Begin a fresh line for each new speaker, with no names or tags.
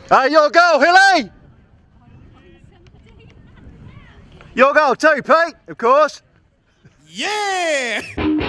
Your goal, Hilly! Your goal too, Pete, of course.
Yeah!